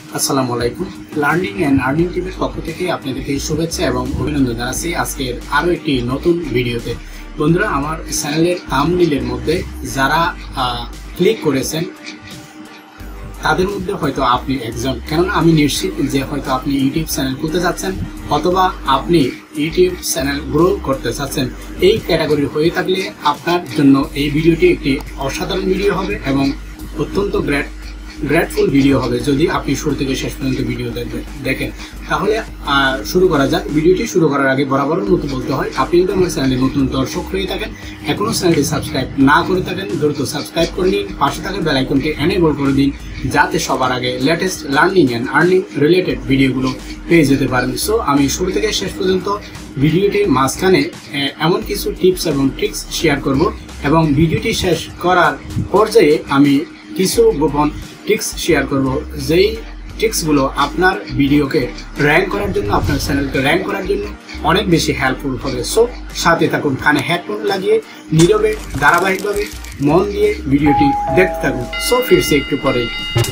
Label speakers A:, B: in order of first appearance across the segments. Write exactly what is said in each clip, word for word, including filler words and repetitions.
A: আসসালামু আলাইকুম। Learning and earning টিমের পক্ষ থেকে আপনাদেরকে শুভেচ্ছা এবং অভিনন্দন জানাচ্ছি আজকের আরও একটি নতুন ভিডিওতে। বন্ধুরা, আমার চ্যানেলের থাম্বনেইলের মধ্যে যারা ক্লিক করেছেন তাদের মধ্যে হয়তো আপনি একজন, কেননা আমি নিশ্চিত যে হয়তো আপনি ইউটিউব চ্যানেল খুলতে চাচ্ছেন অথবা আপনি ইউটিউব চ্যানেল গ্রো করতে চাচ্ছেন। এই ক্যাটাগরি হয়ে থাকলে আপনার জন্য এই ভিডিওটি একটি অসাধারণ ভিডিও হবে এবং অত্যন্ত গ্রেট গ্রেটফুল ভিডিও হবে যদি আপনি শুরু থেকে শেষ পর্যন্ত ভিডিও দেখবেন দেখেন তাহলে শুরু করা যাক। ভিডিওটি শুরু করার আগে বরাবরের মতো বলতে হয়, আপনি যদি আমার চ্যানেলে নতুন দর্শক হয়ে থাকেন, এখনও চ্যানেলটি সাবস্ক্রাইব না করে থাকেন, দ্রুত সাবস্ক্রাইব করে নিন, পাশে থাকা বেল আইকনটি এনেবল করে দিন যাতে সবার আগে latest learning and earning related ভিডিওগুলো পেয়ে যেতে পারেন। সো আমি শুরু থেকে শেষ পর্যন্ত ভিডিওটির মাঝখানে এমন কিছু টিপস এবং ট্রিক্স শেয়ার করব এবং ভিডিওটি শেষ করার পর্যায়ে আমি কিছু গোপন ট্রিক্স শেয়ার করব, যেই ট্রিক্সগুলো আপনার ভিডিওকে র্যাঙ্ক করার জন্য, আপনার চ্যানেলকে র্যাঙ্ক করার জন্য অনেক বেশি হেল্পফুল হবে। সো সাথে থাকুন, কানে হেডফোন লাগিয়ে নীরবে ধারাবাহিকভাবে মন দিয়ে ভিডিওটি দেখতে থাকুন। সো ফিরছি একটু পরেই।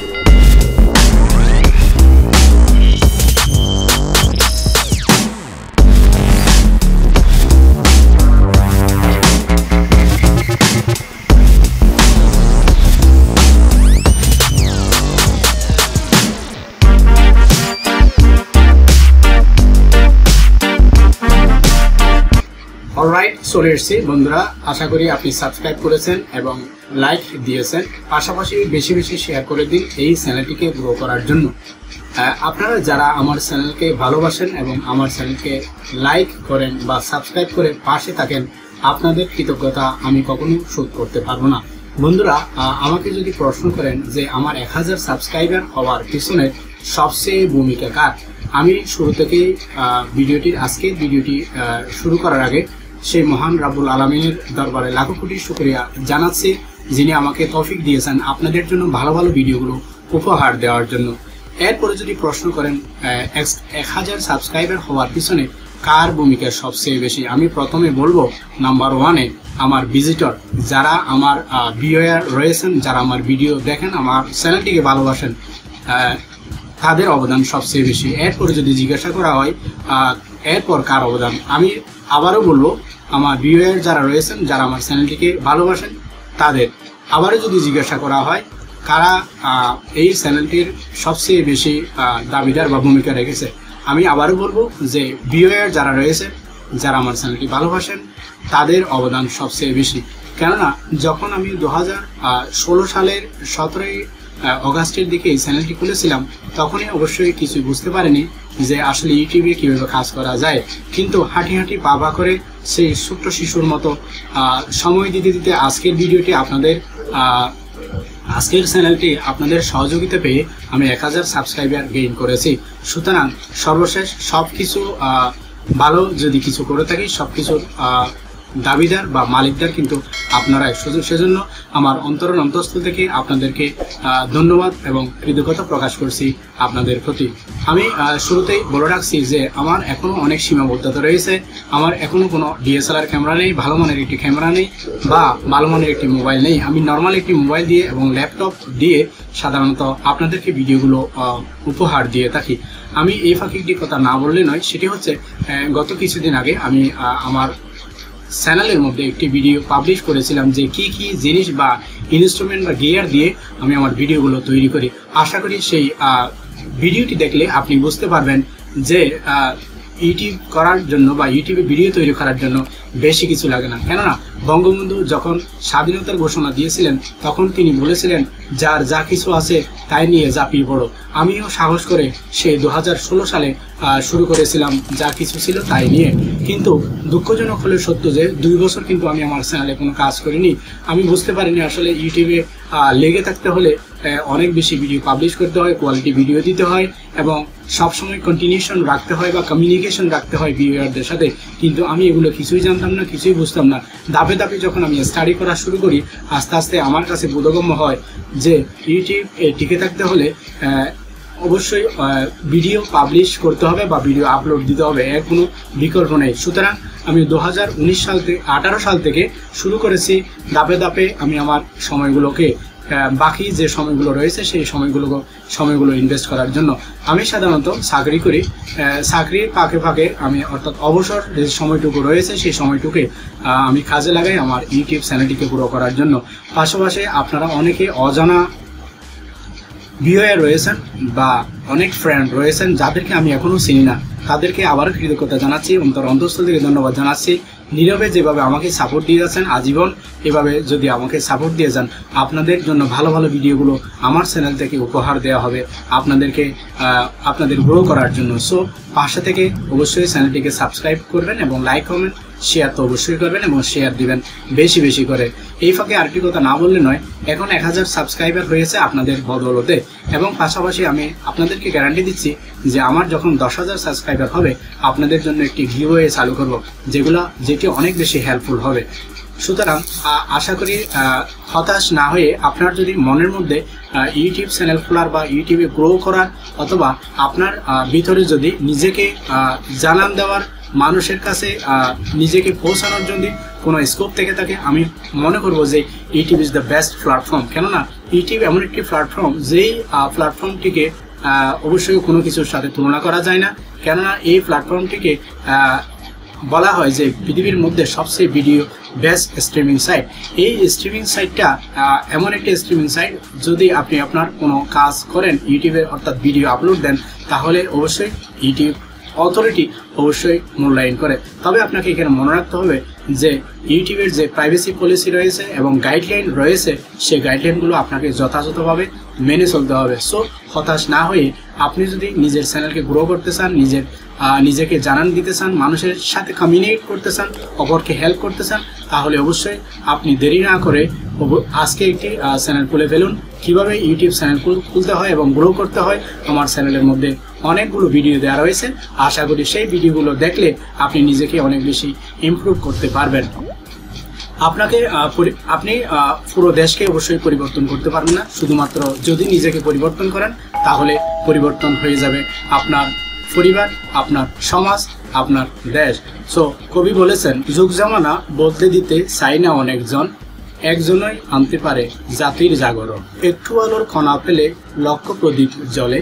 A: অলরাইট, চলে এসেছি বন্ধুরা। আশা করি আপনি সাবস্ক্রাইব করেছেন এবং লাইক দিয়েছেন, পাশাপাশি বেশি বেশি শেয়ার করে দিন এই চ্যানেলটিকে গ্রো করার জন্য। আপনারা যারা আমার চ্যানেলকে ভালোবাসেন এবং আমার চ্যানেলকে লাইক করেন বা সাবস্ক্রাইব করে পাশে থাকেন, আপনাদের কৃতজ্ঞতা আমি কখনো শোধ করতে পারবো না। বন্ধুরা, আমাকে যদি প্রশ্ন করেন যে আমার এক হাজার সাবস্ক্রাইবার হওয়ার পিছনে সবচেয়ে ভূমিকা কার, আমি শুরু থেকেই ভিডিওটির আজকের ভিডিওটি শুরু করার আগে সেই মহান রাব্বুল আলামিনের দরবারে লাখো কোটি শুকরিয়া জানাচ্ছি, যিনি আমাকে তৌফিক দিয়েছেন আপনাদের জন্য ভালো ভালো ভিডিওগুলো উপহার দেওয়ার জন্য। এরপরে যদি প্রশ্ন করেন এক হাজার সাবস্ক্রাইবার হওয়ার পিছনে কার ভূমিকা সবচেয়ে বেশি, আমি প্রথমে বলবো নাম্বার ওয়ানে আমার ভিজিটর, যারা আমার ভিউয়ার রয়েছেন, যারা আমার ভিডিও দেখেন, আমার চ্যানেলটিকে ভালোবাসেন, তাদের অবদান সবচেয়ে বেশি। এরপরে যদি জিজ্ঞাসা করা হয় এরপর কার অবদান, আমি আবারও বলবো আমার ভিউয়ার যারা রয়েছেন, যারা আমার চ্যানেলটিকে ভালোবাসেন তাদের। আবারও যদি জিজ্ঞাসা করা হয় কারা এই চ্যানেলটির সবচেয়ে বেশি দাবিদার বা ভূমিকা রেখেছে, আমি আবারও বলবো যে ভিউয়ার যারা রয়েছে, যারা আমার চ্যানেলটি ভালোবাসেন তাদের অবদান সবচেয়ে বেশি। কেননা যখন আমি দু হাজার ষোলো সালের সতেরোই অগাস্টের দিকে এই চ্যানেলটি খুলেছিলাম, তখনই অবশ্যই কিছুই বুঝতে পারিনি যে আসলে ইউটিউবে কীভাবে কাজ করা যায়, কিন্তু হাঁটি হাঁটি পা পা করে সেই ছোট্ট শিশুর মতো সময় দিতে দিতে আজকের ভিডিওটি আপনাদের আজকের চ্যানেলটি আপনাদের সহযোগিতা পেয়ে আমি এক হাজার সাবস্ক্রাইবার গেইন করেছি। সুতরাং সর্বশেষ সব কিছু ভালো যদি কিছু করে থাকি, সব কিছুর দাবিদার বা মালিকদার কিন্তু আপনারা। সেজন্য আমার অন্তরের অন্তঃস্থল থেকে আপনাদেরকে ধন্যবাদ এবং কৃতজ্ঞতা প্রকাশ করছি আপনাদের প্রতি। আমি শুরুতেই বলে রাখছি যে আমার এখনও অনেক সীমাবদ্ধতা রয়েছে। আমার এখনও কোনো ডিএসএলআর ক্যামেরা নেই, ভালো মানের একটি ক্যামেরা নেই বা ভালো মানের একটি মোবাইল নেই। আমি নর্মাল একটি মোবাইল দিয়ে এবং ল্যাপটপ দিয়ে সাধারণত আপনাদেরকে ভিডিওগুলো উপহার দিয়ে থাকি। আমি এই ফাঁকি একটি কথা না বললে নয়, সেটি হচ্ছে গত কিছুদিন আগে আমি আমার চ্যানেলের মধ্যে একটি ভিডিও পাবলিশ করেছিলাম যে কি কি জিনিস বা ইনস্ট্রুমেন্ট বা গিয়ার দিয়ে আমি আমার ভিডিওগুলো তৈরি করি। আশা করি সেই ভিডিওটি দেখলে আপনি বুঝতে পারবেন যে ইউটিউব করার জন্য বা ইউটিউবে ভিডিও তৈরি করার জন্য বেশি কিছু লাগে না। কেননা বঙ্গবন্ধু যখন স্বাধীনতার ঘোষণা দিয়েছিলেন তখন তিনি বলেছিলেন যার যা কিছু আছে তাই নিয়ে ঝাঁপিয়ে পড়ো। আমিও সাহস করে সেই দু হাজার ষোলো সালে শুরু করেছিলাম যা কিছু ছিল তাই নিয়ে। কিন্তু দুঃখজনক হলে সত্য যে দুই বছর কিন্তু আমি আমার চ্যানেলে কোনো কাজ করিনি। আমি বুঝতে পারিনি আসলে ইউটিউবে লেগে থাকতে হলে অনেক বেশি ভিডিও পাবলিশ করতে হয়, কোয়ালিটি ভিডিও দিতে হয় এবং সবসময় কন্টিনিউশন রাখতে হয় বা কমিউনিকেশন রাখতে হয় ভিউয়ারদের সাথে। কিন্তু আমি এগুলো কিছুই জানতাম না, কিছুই বুঝতাম না। ধাপে ধাপে যখন আমি স্টাডি করা শুরু করি, আস্তে আস্তে আমার কাছে বোধগম্য হয় যে ইউটিউব টিকে থাকতে হলে অবশ্যই ভিডিও পাবলিশ করতে হবে বা ভিডিও আপলোড দিতে হবে, এর কোনো বিকল্প নেই। সুতরাং আমি দু হাজার উনিশ সাল থেকে আঠারো সাল থেকে শুরু করেছি ধাপে ধাপে আমি আমার সময়গুলোকে বাকি যে সময়গুলো রয়েছে সেই সময়গুলো সময়গুলো ইনভেস্ট করার জন্য। আমি সাধারণত চাকরি করি, চাকরির ফাঁকে ফাঁকে আমি অর্থাৎ অবসর যে সময়টুকু রয়েছে সেই সময়টুকে আমি কাজে লাগাই আমার ইউটিউব চ্যানেলটিকে গ্রো করার জন্য। পাশাপাশি আপনারা অনেকে অজানা ভিউয়ার রয়েছেন বা অনেক ফ্রেন্ড রয়েছেন যাদেরকে আমি এখনও চিনি না, তাদেরকে আবারও কৃতজ্ঞতা জানাচ্ছি, অন্তর অন্তঃস্থল থেকে ধন্যবাদ জানাচ্ছি। নীরবে যেভাবে আমাকে সাপোর্ট দিয়ে যাচ্ছেন আজীবন, এভাবে যদি আমাকে সাপোর্ট দিয়ে যান, আপনাদের জন্য ভালো ভালো ভিডিওগুলো আমার চ্যানেল থেকে উপহার দেওয়া হবে আপনাদেরকে, আপনাদের গ্রো করার জন্য। সো পাশে থেকে অবশ্যই চ্যানেলটিকে সাবস্ক্রাইব করবেন এবং লাইক কমেন্ট শেয়ার তো অবশ্যই করবেন এবং শেয়ার দিবেন বেশি বেশি করে। এই ফাঁকে আরেকটি কথা না বললে নয়, এখন এক হাজার সাবস্ক্রাইবার হয়েছে আপনাদের বদৌলতে, এবং পাশাপাশি আমি আপনাদেরকে গ্যারান্টি দিচ্ছি যে আমার যখন দশ হাজার সাবস্ক্রাইবার হবে আপনাদের জন্য একটি গিভওয়ে চালু করব, যেগুলো যেটি অনেক বেশি হেল্পফুল হবে। সুতরাং আশা করি হতাশ না হয়ে আপনার যদি মনের মধ্যে ইউটিউব চ্যানেল খোলার বা ইউটিউবে গ্রো করার অথবা আপনার ভিতরে যদি নিজেকে জানান দেওয়ার, মানুষের কাছে নিজেকে পৌঁছানোর জন্য কোনো স্কোপ থেকে থাকে, আমি মনে করব যে YouTube is the best platform. কেননা ইউটিউব এমন একটি প্ল্যাটফর্ম যেই প্ল্যাটফর্মটিকে অবশ্যই কোনো কিছুর সাথে তুলনা করা যায় না। কেননা এই প্ল্যাটফর্মটিকে বলা হয় যে পৃথিবীর মধ্যে সবচেয়ে ভিডিও বেস্ট স্ট্রিমিং সাইট। এই স্ট্রিমিং সাইটটা এমন একটি স্ট্রিমিং সাইট, যদি আপনি আপনার কোনো কাজ করেন ইউটিউবে অর্থাৎ ভিডিও আপলোড দেন, তাহলে অবশ্যই ইউটিউব অথরিটি অবশ্যই মূল্যায়ন করে। তবে আপনাকে এখানে মনে রাখতে হবে যে ইউটিউবের যে প্রাইভেসি পলিসি রয়েছে এবং গাইডলাইন রয়েছে, সেই গাইডলাইনগুলো আপনাকে যথাযথভাবে মেনে চলতে হবে। সো হতাশ না হয়ে আপনি যদি নিজের চ্যানেলকে গ্রো করতে চান, নিজের নিজেকে জানান দিতে চান, মানুষের সাথে কমিউনিকেট করতে চান, অপরকে হেল্প করতে চান, তাহলে অবশ্যই আপনি দেরি না করে আজকে একটি চ্যানেল খুলে ফেলুন। কীভাবে ইউটিউব চ্যানেল খুলতে হয় এবং গ্রো করতে হয় আমার চ্যানেলের মধ্যে অনেকগুলো ভিডিও দেওয়া রয়েছে। আশা করি সেই ভিডিওগুলো দেখলে আপনি নিজেকে অনেক বেশি ইমপ্রুভ করতে পারবেন। আপনাকে আপনি পুরো দেশকে অবশ্যই পরিবর্তন করতে পারবেন না, শুধুমাত্র যদি নিজেকে পরিবর্তন করেন তাহলে পরিবর্তন হয়ে যাবে আপনার পরিবার, আপনার সমাজ, আপনার দেশ। সো কবি বলেছেন, যুগ জামানা বদলে দিতে চাই না অনেকজন, একজনই আনতে পারে জাতির জাগরণ। একটু আলোর কণা পেলে লক্ষ প্রদীপ জ্বলে,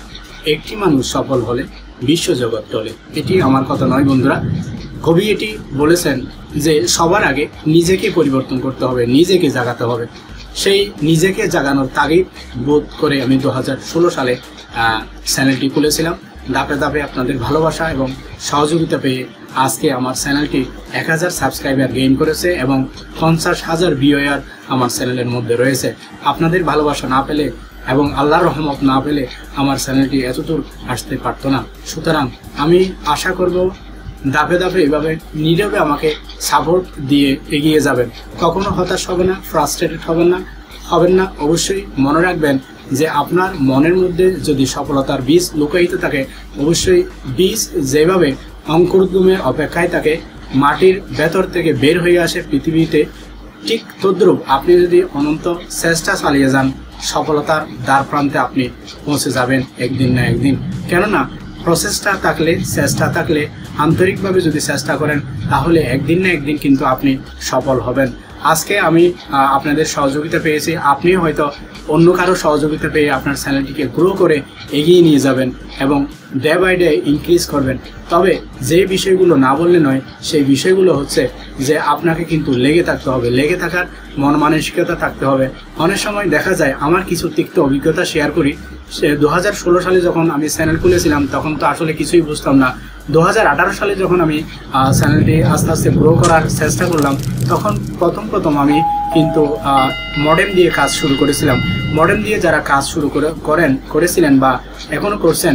A: একটি মানুষ সফল হলে বিশ্বজগৎ টলে। এটি আমার কথা নয় বন্ধুরা, কবি এটি বলেছেন যে সবার আগে নিজেকে পরিবর্তন করতে হবে, নিজেকে জাগাতে হবে। সেই নিজেকে জাগানোর তাগিদ বোধ করে আমি দু হাজার ষোলো সালে চ্যানেলটি খুলেছিলাম। ধাপে ধাপে আপনাদের ভালোবাসা এবং সহযোগিতা পেয়ে আজকে আমার চ্যানেলটি এক হাজার সাবস্ক্রাইবার গেইন করেছে এবং পঞ্চাশ হাজার ভিউয়ার আমার চ্যানেলের মধ্যে রয়েছে। আপনাদের ভালোবাসা না পেলে এবং আল্লাহর রহমত না পেলে আমার চ্যানেলটি এতদূর আসতে পারত না। সুতরাং আমি আশা করব ধাপে ধাপে এভাবে নীরবে আমাকে সাপোর্ট দিয়ে এগিয়ে যাবেন, কখনো হতাশ হবে না, ফ্রাস্ট্রেটেড হবেন না হবেন না অবশ্যই মনে রাখবেন যে আপনার মনের মধ্যে যদি সফলতার বীজ লুকায়িত থাকে, অবশ্যই বীজ যেভাবে অঙ্কুরোদ্গমের অপেক্ষায় থাকে, মাটির ভেতর থেকে বের হয়ে আসে পৃথিবীতে, ঠিক তদ্রূপ আপনি যদি অনন্ত চেষ্টা চালিয়ে যান, সফলতার দ্বার প্রান্তে আপনি পৌঁছে যাবেন একদিন না একদিন। কেননা প্রচেষ্টা থাকলে, চেষ্টা থাকলে, আন্তরিকভাবে যদি চেষ্টা করেন, তাহলে একদিন না একদিন কিন্তু আপনি সফল হবেন। আজকে আমি আপনাদের সহযোগিতা পেয়েছি, আপনিও হয়তো অন্য কারো সহযোগিতা পেয়ে আপনার চ্যানেলটিকে গ্রো করে এগিয়ে নিয়ে যাবেন এবং ডে বাই ডে ইনক্রিজ করবেন। তবে যে বিষয়গুলো না বললে নয়, সেই বিষয়গুলো হচ্ছে যে আপনাকে কিন্তু লেগে থাকতে হবে, লেগে থাকার মন মানসিকতা থাকতে হবে। অনেক সময় দেখা যায়, আমার কিছু তিক্ত অভিজ্ঞতা শেয়ার করি, সে দু হাজার ষোলো সালে যখন আমি চ্যানেল খুলেছিলাম তখন তো আসলে কিছুই বুঝতাম না। দু হাজার আঠারো সালে যখন আমি চ্যানেলটি আস্তে আস্তে গ্রো করার চেষ্টা করলাম, তখন প্রথম প্রথম আমি কিন্তু মডেম দিয়ে কাজ শুরু করেছিলাম। মডেম দিয়ে যারা কাজ শুরু করে করেন করেছিলেন বা এখনও করছেন,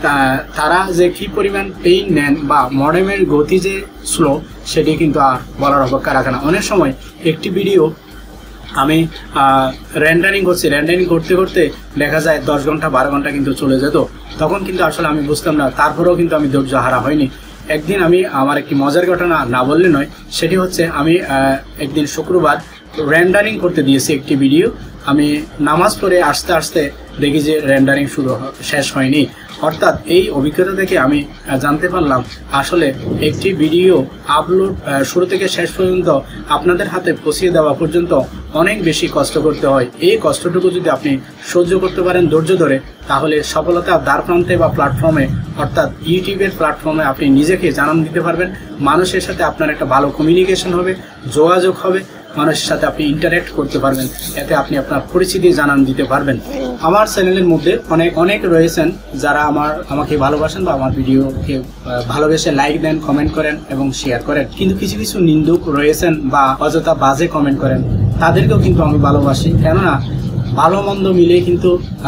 A: তারা যে কী পরিমাণ পেইন নেন বা মডেমের গতি যে স্লো, সেটি কিন্তু আর বলার অপেক্ষা রাখে না। অনেক সময় একটি ভিডিও আমি রেন্ডারিং করছি, রেন্ডারিং করতে করতে দেখা যায় দশ ঘন্টা বারো ঘন্টা কিন্তু চলে যেত। তখন কিন্তু আসলে আমি বুঝতাম না, তারপরেও কিন্তু আমি ধৈর্য হারা হয়নি। একদিন আমি আমার একটি মজার ঘটনা না বললে নয়, সেটি হচ্ছে আমি একদিন শুক্রবার রেন্ডারিং করতে দিয়েছি একটি ভিডিও। আমি নামাজ পড়ে আসতে আসতে দেখি যে রেন্ডারিং শুরু শেষ হয়নি। অর্থাৎ এই অভিজ্ঞতা থেকে আমি জানতে পারলাম আসলে একটি ভিডিও আপলোড শুরু থেকে শেষ পর্যন্ত আপনাদের হাতে পৌঁছে দেওয়া পর্যন্ত অনেক বেশি কষ্ট করতে হয়। এই কষ্টটুকু যদি আপনি সহ্য করতে পারেন ধৈর্য ধরে, তাহলে সফলতার দ্বার প্রান্তে বা প্ল্যাটফর্মে অর্থাৎ ইউটিউবের প্ল্যাটফর্মে আপনি নিজেকে জানান দিতে পারবেন। মানুষের সাথে আপনার একটা ভালো কমিউনিকেশন হবে, যোগাযোগ হবে, মানুষের সাথে আপনি ইন্টারেক্ট করতে পারবেন, এতে আপনি আপনার পরিচিতি জানান দিতে পারবেন। আমার চ্যানেলের মধ্যে অনেক অনেক রয়েছেন যারা আমার আমাকে ভালোবাসেন বা আমার ভিডিওকে ভালোবেসে লাইক দেন, কমেন্ট করেন এবং শেয়ার করেন। কিন্তু কিছু কিছু নিন্দুক রয়েছেন বা অযথা বাজে কমেন্ট করেন, তাদেরকেও কিন্তু আমি ভালোবাসি। কেননা ভালো মন্দ মিলে কিন্তু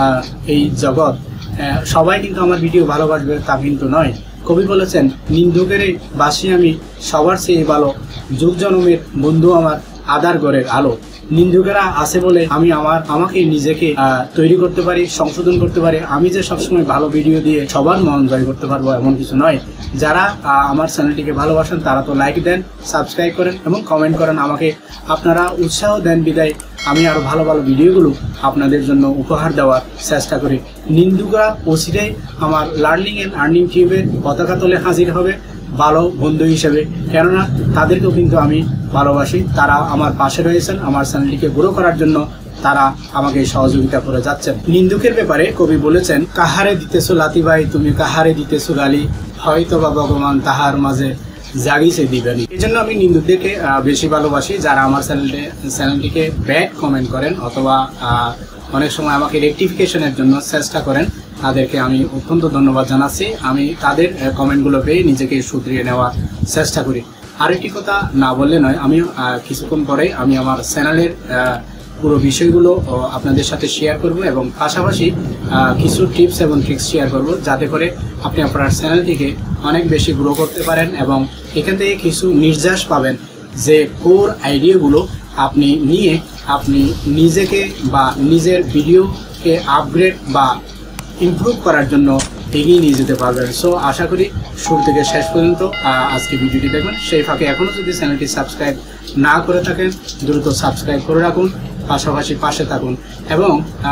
A: এই জগৎ, সবাই কিন্তু আমার ভিডিও ভালোবাসবে তা কিন্তু নয়। কবি বলেছেন, নিন্দুকের বাসি আমি সবার চেয়ে ভালো, যুগ জন্মের বন্ধু আমার আধার ঘরের আলো। নিন্দুকেরা আছে বলে আমি আমার আমাকে নিজেকে তৈরি করতে পারি, সংশোধন করতে পারি। আমি যে সবসময় ভালো ভিডিও দিয়ে সবার মন জয় করতে পারবো এমন কিছু নয়। যারা আমার চ্যানেলটিকে ভালোবাসেন তারা তো লাইক দেন, সাবস্ক্রাইব করেন এবং কমেন্ট করেন। আমাকে আপনারা উৎসাহ দেন বিদায় আমি আরো ভালো ভালো ভিডিওগুলো আপনাদের জন্য উপহার দেওয়ার চেষ্টা করি। নিন্দুকরা অচিরেই আমার লার্নিং এন্ড আর্নিং টিউবের পতাকা তলে হাজির হবে ভালো বন্ধু হিসেবে, কেননা তাদেরকেও কিন্তু আমি ভালোবাসি। তারা আমার পাশে রয়েছেন আমার চ্যানেলটিকে গ্রো করার জন্য, তারা আমাকে সহযোগিতা করে যাচ্ছেন। নিন্দুকের ব্যাপারে কবি বলেছেন, কাহারে দিতেছো লাতি ভাই তুমি, কাহারে দিতেছো গালি, হয়তো বা ভগবান তাহার মাঝে জাগিছে দিবেনি। এই জন্য আমি নিন্দুকদেরকে বেশি ভালোবাসি, যারা আমার চ্যানেলটি চ্যানেলটিকে ব্যাড কমেন্ট করেন অথবা অনেক সময় আমাকে রেকটিফিকেশনের জন্য চেষ্টা করেন, তাদেরকে আমি অত্যন্ত ধন্যবাদ জানাচ্ছি। আমি তাদের কমেন্টগুলো পেয়ে নিজেকে শুধরিয়ে নেওয়ার চেষ্টা করি। আরেকটি কথা না বললে নয়, আমি কিছুক্ষণ পরে আমি আমার চ্যানেলের পুরো বিষয়গুলো আপনাদের সাথে শেয়ার করব এবং পাশাপাশি কিছু টিপস এবং ট্রিক্স শেয়ার করব, যাতে করে আপনি আপনার চ্যানেলটিকে অনেক বেশি গ্রো করতে পারেন এবং এখান থেকে কিছু নির্যাস পাবেন যে কোর আইডিয়াগুলো আপনি নিয়ে আপনি নিজেকে বা নিজের ভিডিওকে আপগ্রেড বা ইমপ্রুভ করার জন্য এগিয়ে নিয়ে যেতে পারবেন। সো আশা করি শুরু থেকে শেষ পর্যন্ত আজকে ভিডিওটি দেখবেন। সেই ফাঁকে এখনও যদি চ্যানেলটি সাবস্ক্রাইব না করে থাকেন দ্রুত সাবস্ক্রাইব করে রাখুন, পাশাপাশি পাশে থাকুন। এবং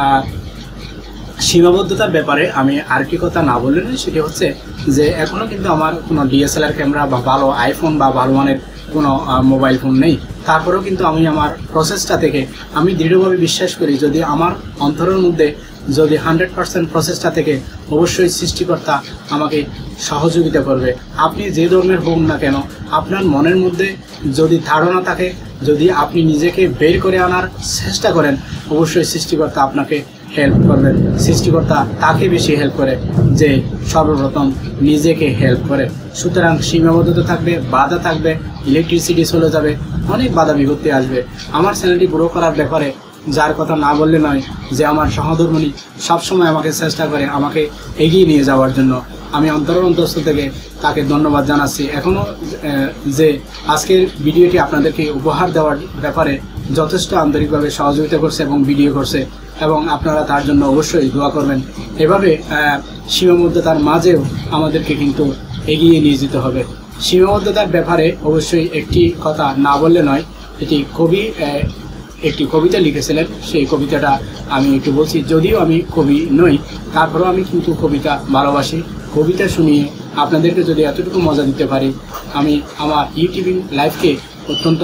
A: সীমাবদ্ধতার ব্যাপারে আমি আরেকটি কথা না বললে নয়, সেটি হচ্ছে যে এখনও কিন্তু আমার কোনো ডিএসএলআর ক্যামেরা বা ভালো আইফোন বা ভালো মানের কোনো মোবাইল ফোন নেই। তারপরেও কিন্তু আমি আমার প্রসেসটা থেকে আমি দৃঢ়ভাবে বিশ্বাস করি, যদি আমার অন্তরের মধ্যে যদি হান্ড্রেড পার্সেন্ট প্রসেসটা থেকে অবশ্যই সৃষ্টিকর্তা আমাকে সহযোগিতা করবে। আপনি যে ধর্মের হোক না কেন, আপনার মনের মধ্যে যদি ধারণা থাকে, যদি আপনি নিজেকে বের করে আনার চেষ্টা করেন, অবশ্যই সৃষ্টিকর্তা আপনাকে হেল্প করবেন। সৃষ্টিকর্তা তাকে বেশি হেল্প করে যে সর্বপ্রথম নিজেকে হেল্প করে। সুতরাং সীমাবদ্ধতা থাকবে, বাধা থাকবে, ইলেকট্রিসিটি চলে যাবে, অনেক বাধা বিপত্তি আসবে। আমার চ্যানেলটি গ্রো করার ব্যাপারে যার কথা না বললে নয়, যে আমার সহধর্মিণী সবসময় আমাকে চেষ্টা করে আমাকে এগিয়ে নিয়ে যাওয়ার জন্য, আমি অন্তর অন্তস্থ থেকে তাকে ধন্যবাদ জানাচ্ছি। এখনও যে আজকের ভিডিওটি আপনাদেরকে উপহার দেওয়ার ব্যাপারে যথেষ্ট আন্তরিকভাবে সহযোগিতা করছে এবং ভিডিও করছে, এবং আপনারা তার জন্য অবশ্যই দোয়া করবেন। এভাবে সীমাবদ্ধতার মাঝেও আমাদেরকে কিন্তু এগিয়ে নিয়ে যেতে হবে। সীমাবদ্ধতার ব্যাপারে অবশ্যই একটি কথা না বললে নয়, এটি কবি একটি কবিতা লিখেছিলেন, সেই কবিতাটা আমি একটু বলছি। যদিও আমি কবি নই, তারপরেও আমি কিন্তু কবিতা ভালোবাসি। কবিতা শুনিয়ে আপনাদেরকে যদি এতটুকু মজা দিতে পারি, আমি আমার ইউটিউবিং লাইফকে অত্যন্ত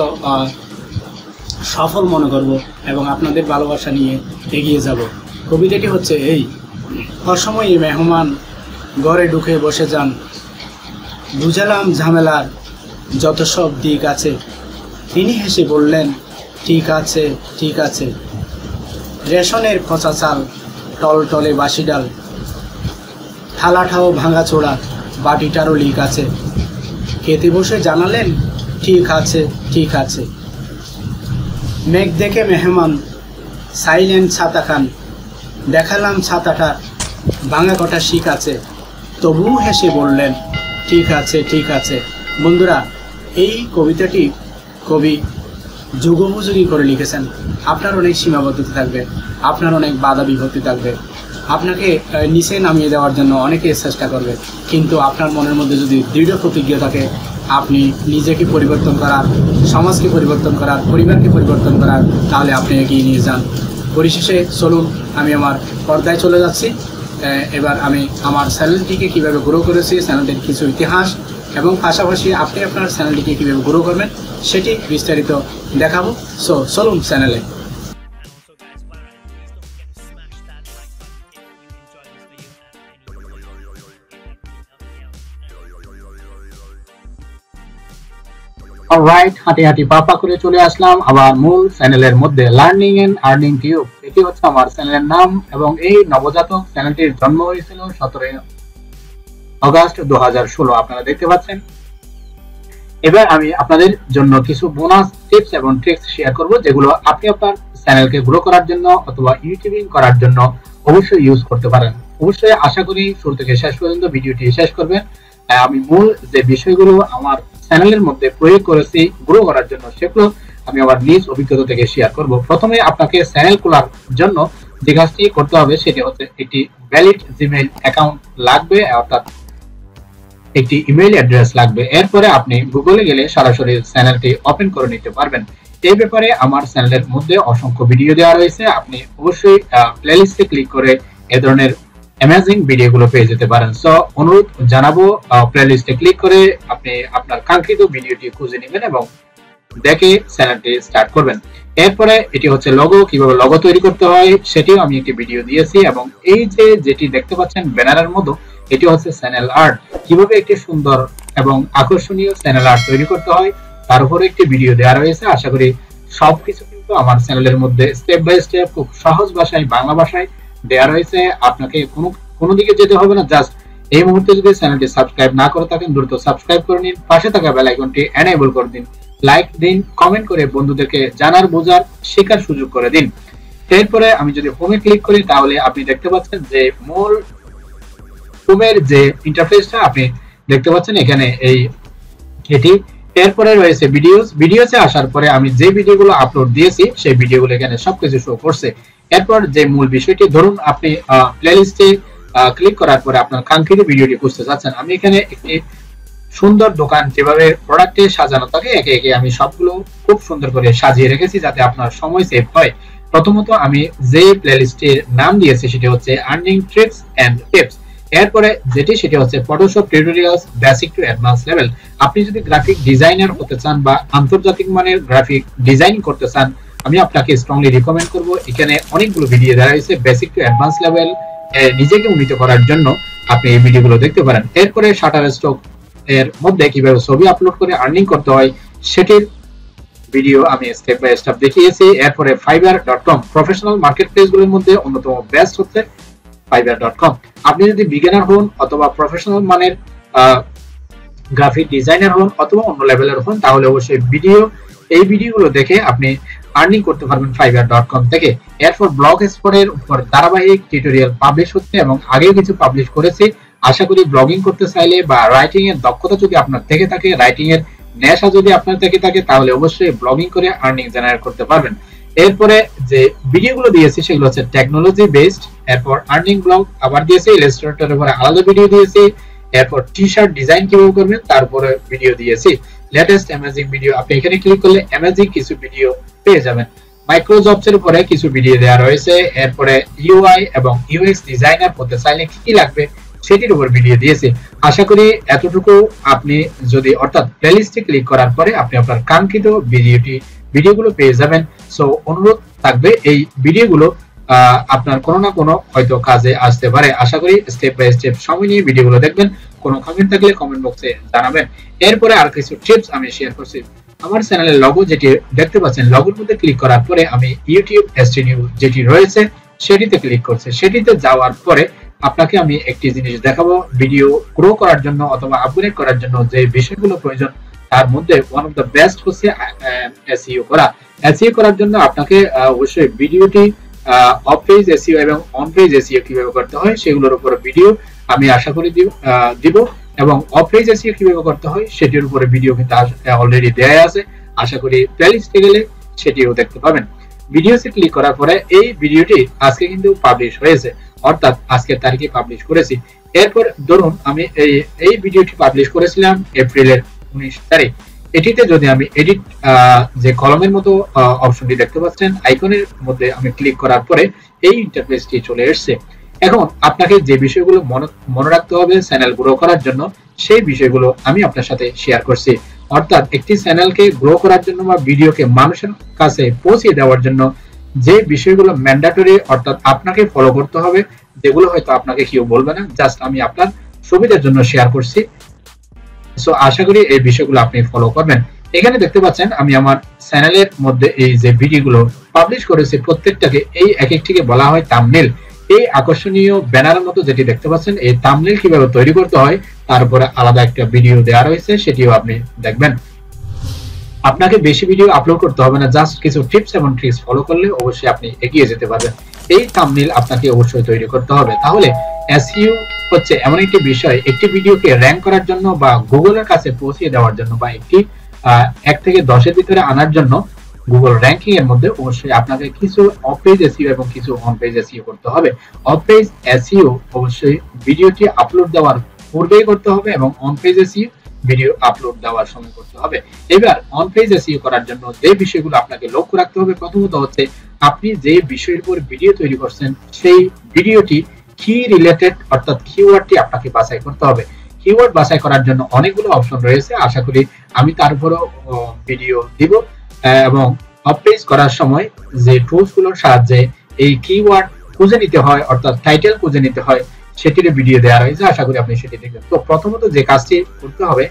A: সফল মনে করব এবং আপনাদের ভালোবাসা নিয়ে এগিয়ে যাব। কবিতাটি হচ্ছে এই, অসময়ে মেহমান ঘরে ঢুকে বসে যান, বুঝালাম ঝামেলার যত সব দিক আছে, তিনি হেসে বললেন ঠিক আছে ঠিক আছে, রেশনের পচা চাল টলটলে বাসি ডাল, থালাটাও ভাঙা চোড়া বাটিটারও লিক আছে, খেতে বসে জানালেন ঠিক আছে ঠিক আছে। মেঘ দেখে মেহমান সাইলেন ছাতা খান, দেখালাম ছাতাটার ভাঙা কটা শিক আছে, তবুও হেসে বললেন ঠিক আছে ঠিক আছে। বন্ধুরা, এই কবিতাটি কবি যুগোপযোগী করে লিখেছেন। আপনার অনেক সীমাবদ্ধতা থাকবে, আপনার অনেক বাধা বিপত্তি থাকবে, আপনাকে নিচে নামিয়ে দেওয়ার জন্য অনেকে চেষ্টা করবে, কিন্তু আপনার মনের মধ্যে যদি দৃঢ় প্রতিজ্ঞা থাকে, আপনি নিজেকে পরিবর্তন করার, সমাজকে পরিবর্তন করার, পরিবারকে পরিবর্তন করার, তাহলে আপনি এগিয়ে নিয়ে যান। পরিশেষে চলুন আমি আমার পর্দায় চলে যাচ্ছি। এবার আমি আমার চ্যানেলটিকে কীভাবে গ্রো করেছি, চ্যানেলটির কিছু ইতিহাস এবং পাশাপাশি আপনি আপনার চ্যানেলটিকে কীভাবে গ্রো করবেন সেটি বিস্তারিত দেখাবো। সো চলুন চ্যানেলে। অলরাইট, হাঁটি হাঁটি পাপা করে চলে আসলাম আবার মূল চ্যানেলের মধ্যে, লার্নিং এন্ড আর্নিং টিউব। এটি হচ্ছে আমার চ্যানেলের নাম এবং এই নবজাতক চ্যানেলটির জন্ম হয়েছিল সতেরোই আগস্ট দু হাজার ষোলো। আপনারা দেখতে পাচ্ছেন। এবার আমি আপনাদের জন্য কিছু বোনাস টিপস এবং ট্রিক্স শেয়ার করব, যেগুলো আপনি আপনার চ্যানেলকে গ্রো করার জন্য অথবা ইউটিউবিং করার জন্য অবশ্যই ইউজ করতে পারেন। অবশ্যই আশা করি শুরু থেকে শেষ পর্যন্ত ভিডিওটি শেষ করবেন। আমি মূল যে বিষয়গুলো আমার চ্যানেলের মধ্যে প্রয়োগ করেছি গ্রো করার জন্য, সেগুলো আমি আমার নিজ অভিজ্ঞতা থেকে শেয়ার করব। প্রথমে আপনাকে চ্যানেল খোলার জন্য যে কাজটি করতে হবে সেটি হচ্ছে একটি ভ্যালিড জিমেইল অ্যাকাউন্ট লাগবে, অর্থাৎ একটি ইমেইল অ্যাড্রেস লাগবে। এরপরে আপনি গুগলে গেলে সরাসরি চ্যানেলটি ওপেন করে নিতে পারবেন। এই ব্যাপারে আমার চ্যানেলের মধ্যে অসংখ্য ভিডিও দেওয়া রয়েছে, আপনি অবশ্যই প্লেলিস্টে ক্লিক করে এ ধরনের অ্যামেজিং ভিডিওগুলো পেয়ে যেতে পারেন। সো অনুরোধ জানাবো, প্লেলিস্টে ক্লিক করে আপনি আপনার কাঙ্ক্ষিত ভিডিওটি খুঁজে নেবেন এবং দেখে চ্যানেলটি স্টার্ট করবেন। এরপরে এটি হচ্ছে লোগো, কিভাবে লোগো তৈরি করতে হয় সেটিও আমি একটি ভিডিও দিয়েছি। এবং এই যে যেটি দেখতে পাচ্ছেন ব্যানারের মতো, এটি হচ্ছে চ্যানেল আর্ট। কিভাবে একটি সুন্দর এবং আকর্ষণীয় চ্যানেল আর্ট তৈরি করতে হয় তার উপরে একটি ভিডিও দেওয়া রয়েছে। আশা করি সবকিছু কিন্তু আমার চ্যানেলের মধ্যে স্টেপ বাই স্টেপ খুব সহজ ভাষায়, বাংলা ভাষায় দেওয়া রয়েছে। আপনাকে কোনো কোনো দিকে যেতে হবে না, জাস্ট এই মুহূর্তে যদি চ্যানেলটি সাবস্ক্রাইব না করে থাকেন দ্রুত সাবস্ক্রাইব করে নিন, পাশে থাকা বেল আইকনটি এনেবল করে দিন, লাইক দিন, কমেন্ট করে বন্ধুদেরকে জানার, বোঝার, শেখার সুযোগ করে দিন। এরপরে আমি যদি হোমে ক্লিক করি তাহলে আপনি দেখতে পাচ্ছেন যে মূল হোমের যে ইন্টারফেসটা আপনি দেখতে পাচ্ছেন এখানে এই এটি। এরপরে রয়েছে ভিডিওস। ভিডিওসে আসার পরে আমি যে ভিডিওগুলো আপলোড দিয়েছি সেই ভিডিওগুলো এখানে সবকিছু শো করছে। এরপর যে মূল বিষয়টি, ধরুন আপনি প্লেলিস্টে ক্লিক করার পরে আপনার কাঙ্ক্ষিত ভিডিওটি খুঁজতে চাচ্ছেন। আমি এখানে একটি সুন্দর দোকান যেভাবে প্রোডাক্টে সাজানো থাকে একে একে আমি সবগুলো খুব সুন্দর করে সাজিয়ে রেখেছি যাতে আপনার সময় সেভ হয়। প্রথমত আমি যে প্লেলিস্টের নাম দিয়েছি সেটি হচ্ছে আর্নিং ট্রিক্স এন্ড টিপস। এরপরে যেটি সেটি হচ্ছে Photoshop tutorials basic to advance level. আপনি যদি গ্রাফিক ডিজাইনার হতে চান বা আন্তর্জাতিক মানের গ্রাফিক ডিজাইন করতে চান, আমি আপনাকে স্ট্রংলি রিকমেন্ড করব। এখানে অনেকগুলো ভিডিও দেওয়া রয়েছে বেসিক টু অ্যাডভান্স লেভেল, নিজেকে উন্নীত করার জন্য আপনি এই ভিডিওগুলো দেখতে পারেন। এরপরে শাটার স্টক এর মধ্যে কিভাবে ছবি আপলোড করে আর্নিং করতে হয় সেটির ভিডিও আমি স্টেপ বাই স্টেপ দেখিয়েছি। এরপরে Fiverr dot com, professional market প্লেসগুলোর মধ্যে অন্যতম বেস্ট হচ্ছে ফাইবার ডট কম। আপনি যদি বিগিনার হন অথবা প্রফেশনাল মানের গ্রাফিক ডিজাইনার হন অথবা অন্য লেভেলের হন তাহলে অবশ্যই ভিডিও এই ভিডিওগুলো দেখে আপনি আর্নিং করতে পারবেন ফাইবার ডট কম থেকে। এরপর ব্লগ স্পটের উপর ধারাবাহিক টিউটোরিয়াল পাবলিশ হচ্ছে এবং আগেও কিছু পাবলিশ করেছি। আশা করি ব্লগিং করতে চাইলে বা রাইটিং এর দক্ষতা যদি আপনার থেকে থাকে, রাইটিং এর নেশা যদি আপনার থেকে থাকে তাহলে অবশ্যই ব্লগিং করে আর্নিং জেনারেট করতে পারবেন। এরপরে যে ভিডিওগুলো দিয়েছি সেগুলো হচ্ছে টেকনোলজি বেসড। এরপর আর্নিং ব্লগ আবার দিয়েছি, ইলাস্ট্রেটরের উপরে আলাদা ভিডিও দিয়েছি। এরপর টি শার্ট ডিজাইন কিভাবে করবেন তার উপরে ভিডিও দিয়েছি। লেটেস্ট অ্যামেজিং ভিডিও, আপনি এখানে ক্লিক করলে অ্যামেজিং কিছু ভিডিও পেয়ে যাবেন। মাইক্রোজবস এর উপরে কিছু ভিডিও দেওয়া রয়েছে। এরপরে ইউআই এবং ইউএক্স ডিজাইনার হতে চাইলে কি কি লাগবে সেটির উপর ভিডিও দিয়েছি। আশা করি এতটুকু আপনি যদি অর্থাৎ প্লেলিস্টে ক্লিক করার পরে আপনি আপনার কাঙ্ক্ষিত ভিডিওটি ভিডিওগুলো পেয়ে যাবেন। সো অনুরোধ থাকবে এই ভিডিওগুলো আপনার কোনো না কোনো হয়তো কাজে আসতে পারে। আশা করি স্টেপ বাই স্টেপ সময় নিয়ে ভিডিওগুলো দেখবেন। কোনো কমেন্ট থাকলে কমেন্ট বক্সে জানাবেন। এরপরে আর কিছু টিপস আমি শেয়ার করছি। আমার চ্যানেলের লগো যেটি দেখতে পাচ্ছেন, লগোর মধ্যে ক্লিক করার পরে আমি ইউটিউব এসটিনিউ যেটি রয়েছে সেটিতে ক্লিক করছি। সেটিতে যাওয়ার পরে আপনাকে আমি একটি জিনিস দেখাবো, ভিডিও গ্রো করার জন্য অথবা আপগ্রেড করার জন্য যে বিষয়গুলো প্রয়োজন তার মধ্যে ওয়ান অফ দ্য বেস্ট হচ্ছে এসইও করা। এসইও করার জন্য আপনাকে অবশ্যই ভিডিওটি অফ পেজ এসইও এবং অন পেজ এসইও কিভাবে করতে হয় সেগুলোর উপর ভিডিও আমি আশা করি দিব এবং অফ পেজ এসইও কিভাবে করতে হয় সেটির উপরে ভিডিও কিন্তু অলরেডি দেয়া আছে। আশা করি প্লেলিস্টে গেলে সেটিও দেখতে পাবেন। ভিডিওতে ক্লিক করার পরে এই ভিডিওটি আজকে কিন্তু পাবলিশ হয়েছে, অর্থাৎ আজকের তারিখে পাবলিশ করেছি। এরপর ধরুন আমি এই এই ভিডিওটি পাবলিশ করেছিলাম এপ্রিলের উনিশ তারিখ।
B: এটিতে যদি আমি এডিট যে কলমের মতো অপশনটি দেখতে পাচ্ছেন আইকনের মধ্যে আমি ক্লিক করার পরে এই ইন্টারফেসটি চলে এসেছে। এখন আপনাকে যে বিষয়গুলো মনে রাখতে হবে চ্যানেল গ্রো করার জন্য সেই বিষয়গুলো আমি আপনার সাথে শেয়ার করছি। অর্থাৎ একটি চ্যানেলকে গ্রো করার জন্য বা ভিডিওকে মানুষের কাছে পৌঁছে দেওয়ার জন্য যে বিষয়গুলো ম্যান্ডেটরি অর্থাৎ আপনাকে ফলো করতে হবে, যেগুলো হয়তো আপনাকে কেউ বলবে না, জাস্ট আমি আপনার সুবিধার জন্য শেয়ার করছি। সো আশা করি এই বিষয়গুলো আপনি ফলো করবেন। এখানে দেখতে পাচ্ছেন আমি আমার চ্যানেলের মধ্যে এই যে ভিডিওগুলো পাবলিশ করেছি প্রত্যেকটাকে এই এক একটিকে বলা হয় থাম্বনেল। এই আকর্ষণীয় ব্যানারের মতো যেটি দেখতে পাচ্ছেন এই থাম্বনেল কিভাবে তৈরি করতে হয় তার উপরে আলাদা একটা ভিডিও দেওয়া রয়েছে, সেটিও আপনি দেখবেন। আপনাকে বেশি ভিডিও আপলোড করতে হবে না, জাস্ট কিছু টিপস এবং ট্রিক্স ফলো করলে অবশ্যই আপনি এগিয়ে যেতে পারবেন। এই থাম্বনেল আপনাকে অবশ্যই তৈরি করতে হবে। তাহলে এসইও হচ্ছে এমন একটি বিষয়, একটি ভিডিওকে র্যাঙ্ক করার জন্য বা গুগলের কাছে পৌঁছে দেওয়ার জন্য বা একটি এক থেকে দশের ভিতরে আনার জন্য গুগল র্যাঙ্কিং এর মধ্যে অবশ্যই আপনাকে কিছু অফ পেজ এসইও এবং কিছু অন পেজ এসইও করতে হবে। অফ পেজ এসইও অবশ্যই ভিডিওটি আপলোড দেওয়ার পূর্বেই করতে হবে এবং on page SEO video upload দেওয়ার সময় করতে হবে। এবার অন পেজ এসইও করার জন্য যে বিষয়গুলো আপনাকে লক্ষ্য রাখতে হবে, প্রথমত হচ্ছে আপনি যে বিষয়ের উপর ভিডিও তৈরি করছেন সেই ভিডিওটি কি রিলেটেড অর্থাৎ কিওয়ার্ডটি আপনাকে বাছাই করতে হবে। কিওয়ার্ড বাছাই করার জন্য অনেকগুলো অপশন রয়েছে, আশা করি আমি তার উপরও ভিডিও দিব এবং অফ পেজ করার সময় যে টুলস গুলোর সাহায্যে এই কিওয়ার্ড খুঁজে নিতে হয় অর্থাৎ টাইটেল খুঁজে নিতে হয় সেটির ভিডিও দেওয়া রয়েছে, আশা করি আপনি সেটি দেখবেন। তো প্রথমত যে কাজটি করতে হবে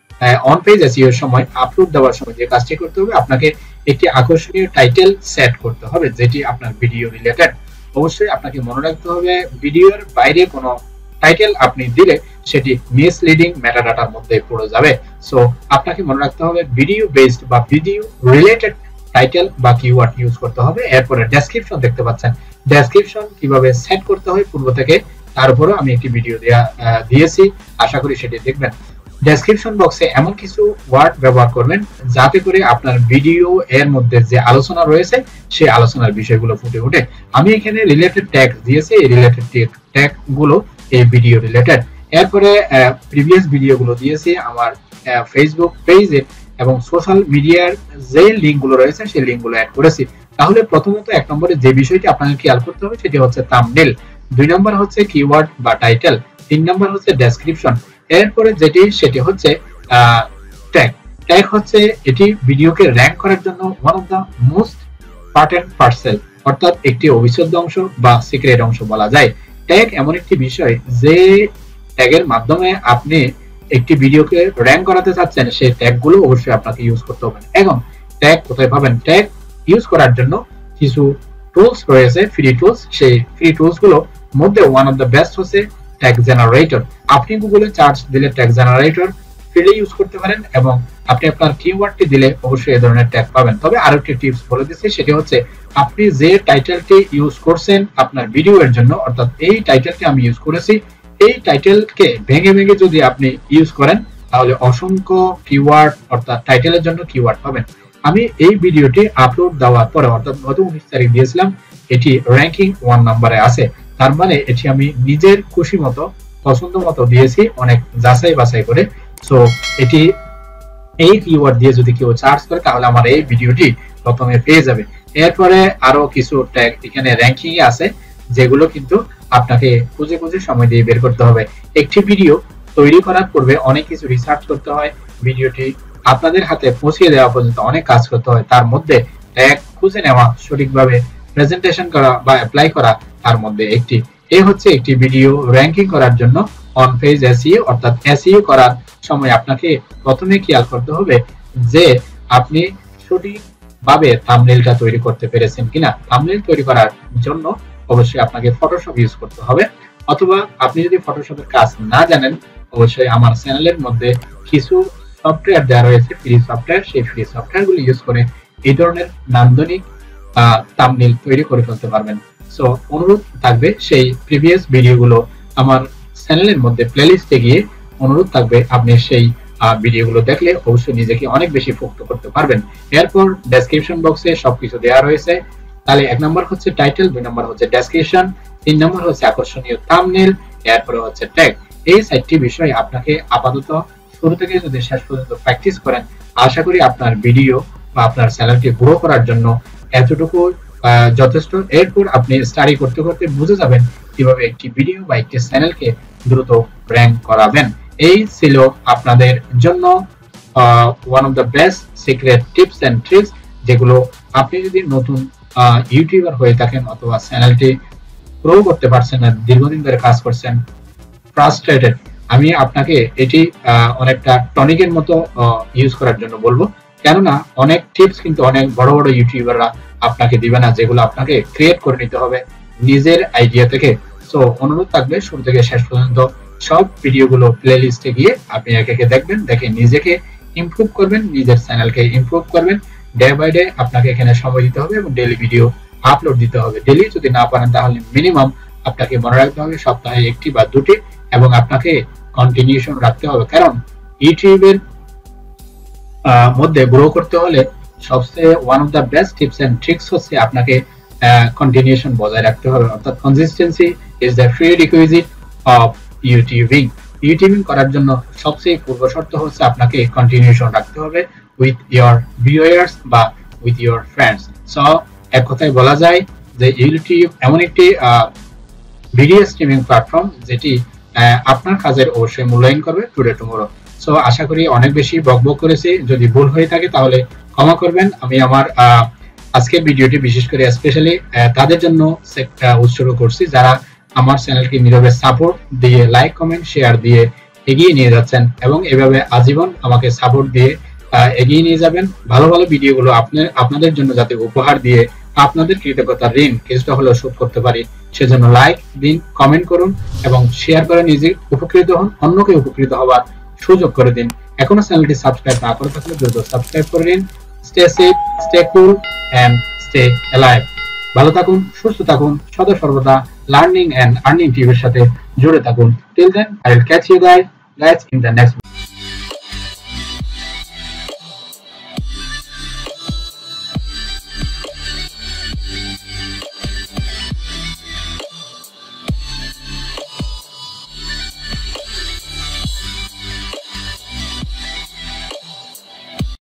B: অন পেজ এসইও এর সময় আপলোড দেওয়ার সময় যে কাজটি করতে হবে আপনাকে একটি আকর্ষণীয় টাইটেল সেট করতে হবে যেটি আপনার ভিডিও রিলেটেড। অবশ্যই আপনাকে মনে রাখতে হবে ভিডিওর বাইরে কোনো টাইটেল আপনি দিলে সেটি মিসলিডিং মেটাডাটার মধ্যে পড়ে যাবে। সো আপনাকে মনে রাখতে হবে ভিডিও বেসড বা ভিডিও রিলেটেড টাইটেল বা কিওয়ার্ড ইউজ করতে হবে। এরপরে ডেসক্রিপশন দেখতে পাচ্ছেন, ডেসক্রিপশন কিভাবে সেট করতে হয় পূর্ব থেকে তার উপরও আমি একটি ভিডিও দেয়া দিয়েছি, আশা করি সেটি দেখবেন। ডেসক্রিপশন বক্সে এমন কিছু ওয়ার্ড ব্যবহার করবেন যাতে করে আপনার ভিডিও এর মধ্যে যে আলোচনা রয়েছে সেই আলোচনার বিষয়গুলো ফুটে ওঠে। আমি এখানে রিলেটেড ট্যাগ দিয়েছি, এই রিলেটেড ট্যাগ গুলো এই ভিডিও রিলেটেড। এরপরে প্রিভিয়াস ভিডিওগুলো দিয়েছি আমার ফেসবুক পেজে এবং সোশ্যাল মিডিয়ার যে লিঙ্কগুলো রয়েছে সেই লিঙ্কগুলো অ্যাড করেছি। তাহলে প্রথমত এক নম্বরে যে বিষয়টি আপনাকে খেয়াল করতে হবে সেটি হচ্ছে থাম্বনেল, দুই নম্বর হচ্ছে কিওয়ার্ড বা টাইটেল, তিন নম্বর হচ্ছে ডেসক্রিপশন, এরপরে যেটি সেটি হচ্ছে ট্যাগ। ট্যাগ হচ্ছে এটি ভিডিওকে র্যাঙ্ক করার জন্য one of the most important parcel অর্থাৎ একটি অবিচ্ছেদ্য অংশ বা সিক্রেট অংশ বলা যায়। ট্যাগ এমন একটি বিষয় যে ট্যাগের মাধ্যমে আপনি একটি ভিডিওকে র্যাঙ্ক করাতে চাচ্ছেন, সেই ট্যাগগুলো অবশ্যই আপনাকে ইউজ করতে হবে। এখন ট্যাগ কোথায় পাবেন? ট্যাগ ইউজ করার জন্য কিছু টুলস রয়েছে, ফ্রি টুলস। সেই ফ্রি টুলস গুলো মধ্যে ওয়ান অফ দ্য বেস্ট হচ্ছে ট্যাগ জেনারেটর। আপনি গুগলে সার্চ দিলে ট্যাগ জেনারেটর ফ্রিলি ইউজ করতে পারেন এবং আপনি আপনার কিওয়ার্ডটি দিলে অবশ্যই এই ধরনের ট্যাগ পাবেন। তবে আরো একটি টিপস বলে দিচ্ছি, সেটি হচ্ছে আপনি যে টাইটেলটি ইউজ করছেন আপনার ভিডিও এর জন্য, অর্থাৎ এই টাইটেলটি আমি ইউজ করেছি, এই টাইটেলকে ভেঙে ভেঙে যদি আপনি ইউজ করেন তাহলে অসংখ্য কিওয়ার্ড অর্থাৎ টাইটেলের জন্য কিওয়ার্ড পাবেন। আমি এই ভিডিওটি আপলোড দেওয়ার পরে অর্থাৎ গত উনিশ তারিখ দিয়েছিলাম, এটি র্যাঙ্কিং ওয়ান নম্বরে আছে। তার মানে এটি আমি নিজের খুশি মতো পছন্দ মতো দিয়েছি, অনেক যাচাই বাছাই করে। সো এটি এই কিওয়ার্ড দিয়ে যদি কেউ সার্চ করে তাহলে আমার এই ভিডিওটি প্রথমে পেয়ে যাবে। এরপরে আরো কিছু ট্যাগ এখানে র্যাঙ্কিং এ আছে যেগুলো কিন্তু আপনাকে খুঁজে খুঁজে সময় দিয়ে বের করতে হবে। একটি ভিডিও তৈরি করার পূর্বে অনেক কিছু রিসার্চ করতে হয়, ভিডিওটি আপনাদের হাতে পৌঁছে দেওয়া পর্যন্ত অনেক কাজ করতে হয়। তার মধ্যে ট্যাগ খুঁজে নেওয়া, সঠিকভাবে প্রেজেন্টেশন করা বা অ্যাপ্লাই করা তার মধ্যে একটি। এই হচ্ছে একটি ভিডিও র্যাঙ্কিং করার জন্য অন পেজ এসইও অর্থাৎ এসইও করার সময় আপনাকে প্রথমে খেয়াল করতে হবে যে আপনি সঠিকভাবে থাম্বনেলটা তৈরি করতে পেরেছেন কিনা। থাম্বনেল তৈরি করার জন্য অবশ্যই আপনাকে ফটোশপ ইউজ করতে হবে, অথবা আপনি যদি ফটোশপের কাজ না জানেন অবশ্যই আমার চ্যানেলের মধ্যে কিছু সফটওয়্যার দেওয়া রয়েছে, ফ্রি সফটওয়্যার। সেই ফ্রি সফটওয়্যারগুলো ইউজ করে এই ধরনের নান্দনিক থাম্বনেল তৈরি করে ফেলতে পারবেন। সো অনুরোধ থাকবে সেই প্রিভিয়াস ভিডিওগুলো আমার চ্যানেলের মধ্যে প্লেলিস্টে গিয়ে অনুরোধ থাকবে আপনি সেই ভিডিওগুলো দেখলে অবশ্যই নিজেকে অনেক বেশি পোক্ত করতে পারবেন। এরপর ডেসক্রিপশন বক্সে সবকিছু দেওয়া রয়েছে। তাহলে এক নম্বর হচ্ছে টাইটেল, দুই নম্বর হচ্ছে ডেসক্রিপশন, তিন নম্বর হচ্ছে আকর্ষণীয় থাম্বনেল, এরপরে হচ্ছে ট্যাগ। এই চারটি বিষয় আপনাকে আপাতত শুরু থেকে যদি শেষ পর্যন্ত প্র্যাকটিস করেন, আশা করি আপনার ভিডিও বা আপনার চ্যানেলকে গ্রো করার জন্য এতটুকু যথেষ্ট। এরপর আপনি স্টাডি করতে করতে বুঝে যাবেন কিভাবে একটি ভিডিও বা একটি চ্যানেলকে দ্রুত র্যাঙ্ক করাবেন। এই ছিল আপনাদের জন্য one of the best secret tips and tricks, যেগুলো আপনি যদি নতুন ইউটিউবার হয়ে থাকেন অথবা চ্যানেলটি গ্রো করতে পারছেন না, দীর্ঘদিন ধরে কাজ করছেন, ফ্রাস্ট্রেটেড, আমি আপনাকে এটি অনেকটা টনিকের মতো ইউজ করার জন্য বলবো। কেননা অনেক টিপস কিন্তু অনেক বড় বড় ইউটিউবাররা আপনাকে দিবে না, যেগুলো আপনাকে ক্রিয়েট করে নিতে হবে নিজের আইডিয়া থেকে। সো অনুরোধ থাকবে শুরু থেকে শেষ পর্যন্ত সব ভিডিওগুলো প্লে লিস্টে গিয়ে আপনি একে একে দেখবেন, দেখে নিজেকে ইমপ্রুভ করবেন, নিজের চ্যানেলকে ইমপ্রুভ করবেন। ডে বাই ডে আপনাকে এখানে সময় দিতে হবে এবং ডেইলি ভিডিও আপলোড দিতে হবে। ডেইলি যদি না পারেন তাহলে মিনিমাম আপনাকে মনে রাখতে হবে সপ্তাহে একটি বা দুটি, এবং আপনাকে কন্টিনিউশন রাখতে হবে। কারণ ইউটিউবের মধ্যে গ্রো করতে হলে সবচেয়ে one of the best tips and tricks হচ্ছে আপনাকে কন্টিনিউশন বজায় রাখতে হবে। অর্থাৎ consistency is the prerequisite of YouTubing. YouTubing করার জন্য সবচেয়ে পূর্ব শর্ত হচ্ছে আপনাকে কন্টিনিউশন রাখতে হবে উইথ ইয়োর ভিউয়ার্স বা উইথ ইয়োর ফ্রেন্ডস। সো এক কথায় বলা যায় যে ইউটিউব এমন একটি ভিডিও স্ট্রিমিং প্ল্যাটফর্ম যেটি আপনার কাজের অবশ্যই মূল্যায়ন করবে টুডে টুমরো। সো আশা করি অনেক বেশি বকবক করেছি, যদি ভুল হয়ে থাকে তাহলে ক্ষমা করবেন। আমি আমার আজকের ভিডিওটি বিশেষ করে স্পেশালি তাদের জন্য উৎসর্গ করছি যারা আমার চ্যানেলকে নীরবে সাপোর্ট দিয়ে লাইক কমেন্ট শেয়ার দিয়ে এগিয়ে নিয়ে যাচ্ছেন, এবং এভাবে আজীবন আমাকে সাপোর্ট দিয়ে এগিয়ে নিয়ে যাবেন। ভালো ভালো ভিডিওগুলো আপনার আপনাদের জন্য যাতে উপহার দিয়ে আপনাদের কৃতজ্ঞতার ঋণ কিছুটা হলেও শোধ করতে পারি, সেজন্য লাইক দিন, কমেন্ট করুন এবং শেয়ার করে নিজে উপকৃত হন, অন্যকে উপকৃত হওয়ার সুযোগ করে দিন। এখনো চ্যানেলটি সাবস্ক্রাইব না করে থাকলে দ্রুত সাবস্ক্রাইব করে নিন। Stay safe, stay cool and stay alive. ভালো থাকুন, সুস্থ থাকুন, সদা সর্বদা লার্নিং এন্ড আর্নিং টিভির সাথে জুড়ে থাকুন। Till then I will catch you guys guys in the next